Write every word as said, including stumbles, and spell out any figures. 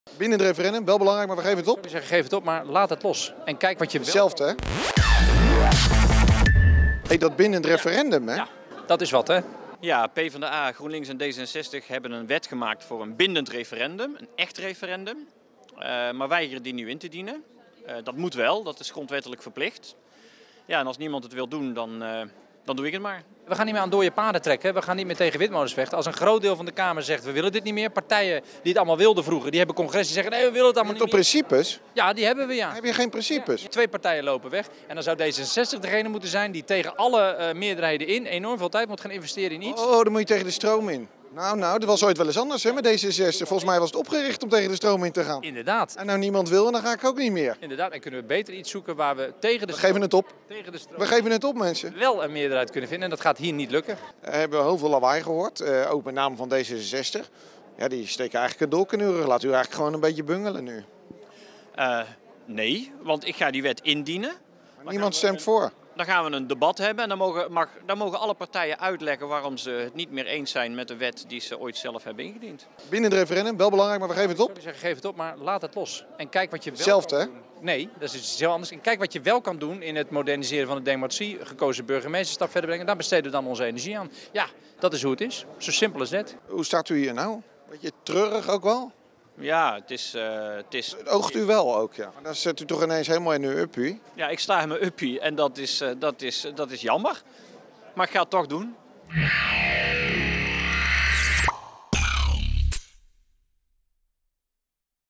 Binnen het referendum, wel belangrijk, maar we geven het op. Ik zou zeggen, geef het op, maar laat het los. En kijk wat je wil. Hetzelfde, hè? Hey, dat binnen het referendum, hè? Ja, dat is wat, hè? Ja, PvdA, GroenLinks en D zesenzestig hebben een wet gemaakt voor een bindend referendum, een echt referendum. Uh, maar weigeren die nu in te dienen. Uh, dat moet wel, dat is grondwettelijk verplicht. Ja, en als niemand het wil doen, dan, uh, dan doe ik het maar. We gaan niet meer aan dode paden trekken. We gaan niet meer tegen windmolens vechten. Als een groot deel van de Kamer zegt, we willen dit niet meer. Partijen die het allemaal wilden vroeger, die hebben congres die zeggen, nee, we willen het allemaal Je hebt niet toch meer. principes? Ja, die hebben we, ja. Heb je geen principes? Ja, twee partijen lopen weg. En dan zou D zesenzestig degene moeten zijn die tegen alle uh, meerderheden in enorm veel tijd moet gaan investeren in iets. Oh, dan moet je tegen de stroom in. Nou, nou, dat was ooit wel eens anders hè, met D zesenzestig. Volgens mij was het opgericht om tegen de stroom in te gaan. Inderdaad. En nou niemand wil, en dan ga ik ook niet meer. Inderdaad, en kunnen we beter iets zoeken waar we tegen de We stroom, geven het op. tegen de stroom We geven het op, mensen. wel een meerderheid kunnen vinden. En dat gaat hier niet lukken. We hebben heel veel lawaai gehoord, uh, ook met name van D zesenzestig. Ja, die steken eigenlijk een dolk in uw rug. Laat u eigenlijk gewoon een beetje bungelen nu. Uh, nee, want ik ga die wet indienen. Maar niemand stemt voor. Dan gaan we een debat hebben en dan mogen, mag, dan mogen alle partijen uitleggen waarom ze het niet meer eens zijn met de wet die ze ooit zelf hebben ingediend. Binnen het referendum, wel belangrijk, maar we geven het op. Ik zou zeggen, geef het op, maar laat het los. En kijk wat je wel Hetzelfde, kan hè? doen. Nee, dat is iets heel anders. En kijk wat je wel kan doen in het moderniseren van de democratie. Gekozen burgemeester stap verder brengen. Daar besteden we dan onze energie aan. Ja, dat is hoe het is. Zo simpel als dat. Hoe staat u hier nou? Beetje treurig ook wel? Ja, het is... Uh, het is Het oogt u wel ook, ja. Maar dan zet u toch ineens helemaal in uw uppie. Ja, ik sta in mijn uppie en dat is, uh, dat, is, dat is jammer. Maar ik ga het toch doen.